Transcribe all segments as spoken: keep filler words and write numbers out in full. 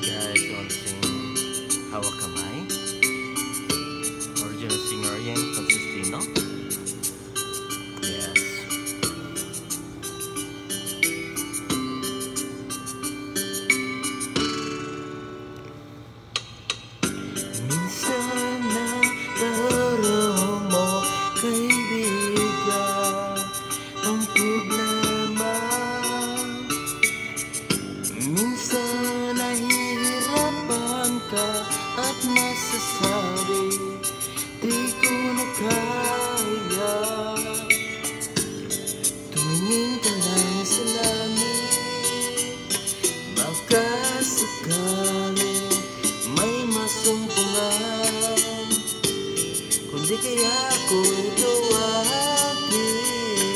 guys, I want to sing Hawak Kamay. Original singer yan, Consistino. Yes. Minsan na laro mo, kaibigan, ang problema. Minsan nahihirapan ka at masasabi, di ko na kaya. Tumingin ka lang sa langit, baka sakaling may masumpungan. Kung di kaya ako'y tawagin,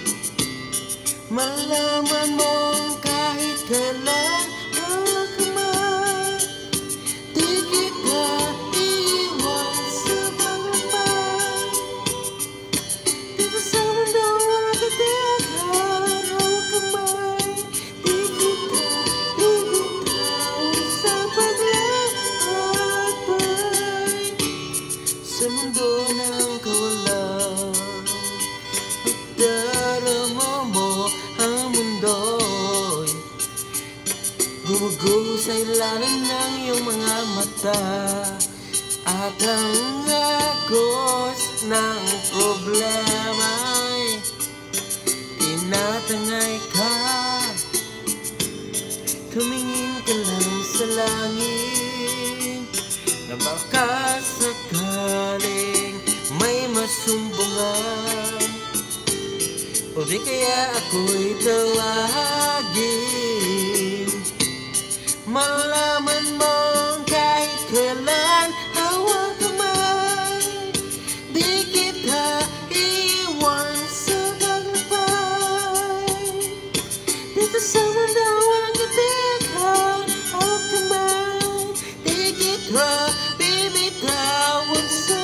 malaman mong kahit kailan hawak kamay, di kita iwan sa pagmamay. Dito sa mundo walang katiyakan, hawak kamay, di kita, di kita iwan sa paglalakbay. Sa mundo ng kawalan, pagdarama mo ang mundo'y gumuguho sa ilalim ng iyong mga mata, at ang agos ng problema'y tinatangay ka. Tumingin ka lang sa langit, na baka sakaling may masumbungan. O di kaya ako'y tawagin, malaman mong kahit kailan hawak kamay, di kita iwan sa tagumpay. Dito sa mundo walang katiyakan, hawak kamay, di kita bibitawan sa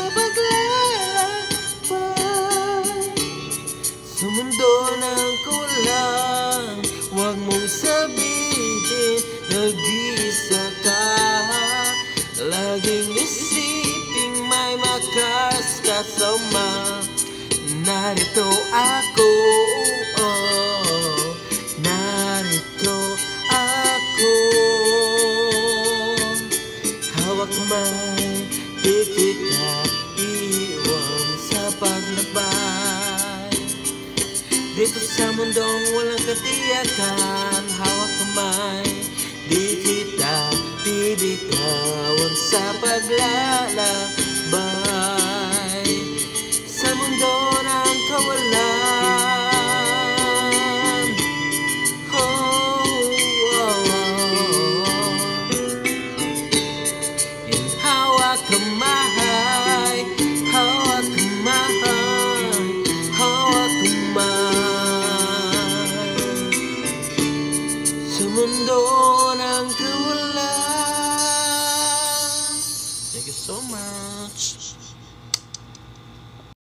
paglalakbay. Sa mundo ng kulang, huwag mong sabihin nag-iisa ka. Laging isiping may makasama. Narito ako, oh, narito ako. Hawak kamay, di kita iwan sa paglabay. Dito sa mundong walang katiyakan, hawak kamay, di kita bibitawan sa paglalakbay. Sa mundo ng kawalan, oh, oh, oh. Yung hawak kamay, hawak kamay, hawak kamay. Sa mundo